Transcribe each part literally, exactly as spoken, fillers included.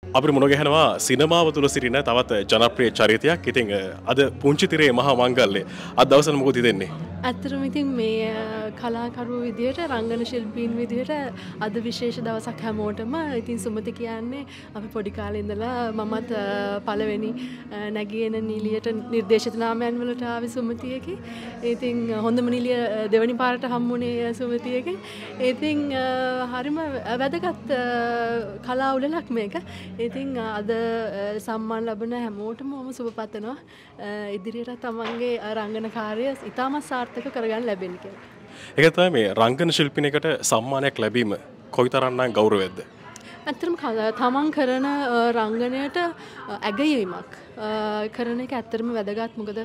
අපිට මුණ ගැහෙනවා සිනමාව තුල සිටින තවත් ජනප්‍රිය චරිතයක්. ඉතින් අද පුංචි තිරේ මහා මංගල්‍ය අද දවසට මොකද දෙන්නේ? ඇත්තටම ඉතින් මේ කලාකරුවෝ විදියට රංගන ශිල්පීන් විදියට අද විශේෂ දවසක් හැමෝටම. ඉතින් සුමති කියන්නේ අපි පොඩි කාලේ ඉඳලා මමත් පළවෙනි නැගියන නිලියට නිර්දේශිත නාමයන් වලට ආවේ සුමතියගේ. ඉතින් හොඳම නිලිය දෙවනි පාරට හම්බුනේ සුමතියගේ. ඉතින් හරිම වැදගත් කලා උළෙලක් මේක. ඉතින් අද සම්මාන ලැබෙන හැමෝටම මම සුබ පතනවා. ඉදිරියට තමන්ගේ රංගන කාර්යය ඉතාමත් සාර්ථක කරගන්න ලැබෙන්න කියලා. ඒක තමයි මේ රංගන ශිල්පිනියකට සම්මානයක් ලැබීම කොයිතරම්නම් ගෞරවයක්ද? ඇත්තටම තමන් කරන රංගනයට ඇගයීමක් කරන එක ඇත්තටම වැදගත්. මොකද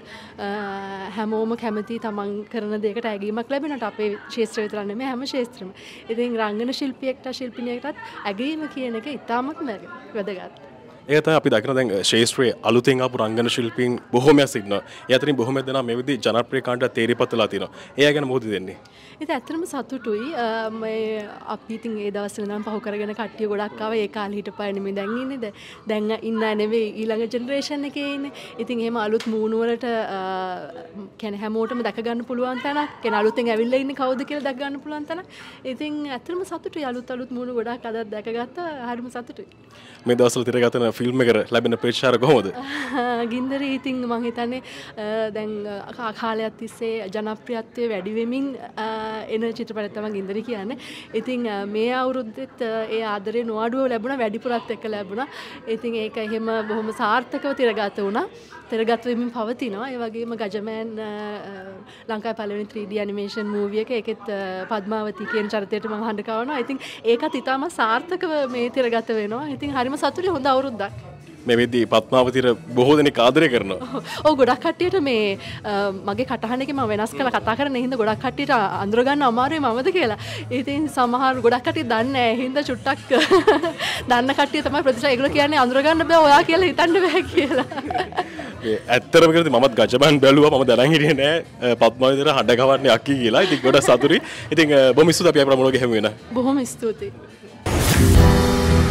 හැමෝම කැමති තමන් කරන දෙයකට ඇගීමක් ලැබෙනට අපේ ශාස්ත්‍රය විතර නෙමෙයි හැම ශාස්ත්‍රෙම. ඉතින් රංගන ශිල්පියෙක්ට ශිල්පිනියකටත් ඇගීම කියන එක ඉතාමත් වැදගත්. ඒ තමයි අපි දකින දැන් ශාස්ත්‍රයේ අලුතෙන් ආපු රංගන ශිල්පීන් බොහෝමයක් සිටිනවා. ඒ අතරින් බොහෝමයක් දෙනා මේ විදිහේ ජනප්‍රිය කාණ්ඩ තේරිපත්ලා තිනවා. ඒ ගැන මොකද දෙන්නේ? ඉතින් ඇත්තටම සතුටුයි. මේ අපි ඉතින් ඒ දවස්වල නම් පහු කරගෙන කට්ටිය ගොඩක් ආවා. ඒ කාලේ හිටපය නෙමෙයි දැන් ඉන්නේ. දැන් ඉන්න නෙවෙයි ඊළඟ ජෙනරේෂන් එකේ ඉන්නේ. ඉතින් එහෙම අලුත් මූණු වලට කියන්නේ හැමෝටම දැක ගන්න පුළුවන් තැනක්. කියන්නේ අලුතෙන් ඇවිල්ලා ඉන්නේ කවුද කියලා දැක ගන්න පුළුවන් තැනක්. ඉතින් ඇත්තටම සතුටුයි. අලුත් අලුත් මූණු ගොඩක් අද දැකගත්තා. හරිම සතුටුයි. මේ දවස්වල තිරගතන ෆිල්ම් එකට ලැබෙන ප්‍රතිචාර කොහොමද? ගින්දරේ ඉතින් මම හිතන්නේ දැන් කාලයක් තිස්සේ ජනප්‍රියත්වය වැඩි වෙමින් එන චිත්‍රපටයක් තමයි ගින්දරේ කියන්නේ. ඉතින් මේ අවුරුද්දෙත් ඒ ආදරේ නොඅඩුව ලැබුණා, වැඩිපුරත් එක්ක ලැබුණා. ඉතින් ඒක එහෙම බොහොම සාර්ථකව තිරගත වුණා. තිරගත වෙමින් පවතිනවා. ඒ වගේම ගජමෑන් ලංකාවේ පළවෙනි three D ඇනිමේෂන් මූවි එක ඒකෙත් පද්මාවති කියන චරිතයට මම හඬ කවනවා. ඉතින් ඒකත් ඉතාම සාර්ථකව මේ තිරගත වෙනවා. ඉතින් හරිම සතුටුයි. හොඳ අවුරුද්දක්. මේ වෙද්දී පත්මාවතිර බොහෝ දෙනෙක් ආදරය කරනවා. ඔව් ගොඩක් කට්ටියට මේ මගේ කටහඬ එකේ මම වෙනස් කරලා කතා කරන හින්දා ගොඩක් කට්ටියට අඳුර ගන්න අමාරුයි මමද කියලා. ඉතින් සමහර ගොඩක් කට්ටිය දන්නේ නැහැ. හින්දා චුට්ටක් දන්න කට්ටිය තමයි ප්‍රතිශා ඒගොල්ලෝ කියන්නේ අඳුර ගන්න බෑ ඔයා කියලා හිතන්න බෑ කියලා. ඒ ඇත්තටම කියද්දි මමත් ගජබන් බැලුවා. මම දැනන් හිටියේ නෑ පත්මාවතිර හඬ ගවන්නේ අක්කි කියලා. ඉතින් ගොඩක් සතුටුයි. ඉතින් බොහොම ස්තුතියි අපි අපේ මොනෝගේ හැම වෙන. බොහොම ස්තුතියි.